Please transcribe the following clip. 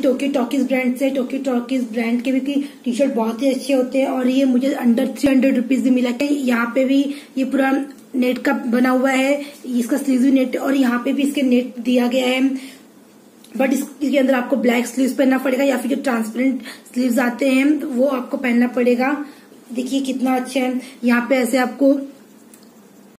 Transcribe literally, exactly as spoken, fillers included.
Tokyo talkies brand से। Tokyo talkies brand के भी टी शर्ट बहुत ही अच्छे होते हैं और ये मुझे अंडर थ्री हंड्रेड रुपीज में मिला है। यहाँ पे भी ये पूरा नेट का बना हुआ है, इसका स्लीव भी नेट और यहाँ पे भी इसके नेट दिया गया है, बट इसके अंदर आपको ब्लैक स्लीव्स पहनना पड़ेगा या फिर जो ट्रांसपेरेंट स्लीव्स आते हैं वो आपको पहनना पड़ेगा। देखिए कितना अच्छा है, यहाँ पे ऐसे आपको